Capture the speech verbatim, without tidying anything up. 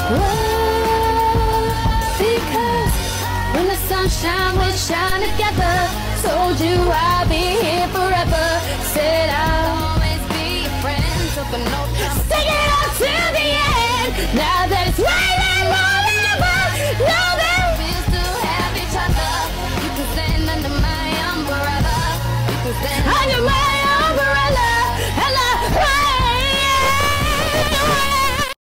Whoa, because when the sunshine we shine together. Told you I'll be here forever. Said I